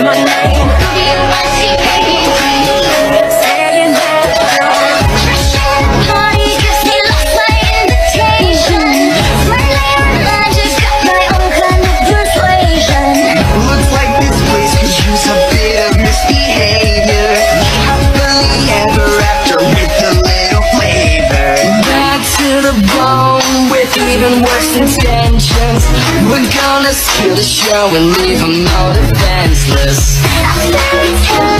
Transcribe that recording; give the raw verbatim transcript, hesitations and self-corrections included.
my name. Saying that party gives me lost my invitation. Slightly magic, got my own kind of persuasion. Looks like this place could use a bit of misbehavior. Happily ever after with a little flavor. Back to the bone with even worse intentions. We're gonna steal the show and leave them all defenseless. I'm very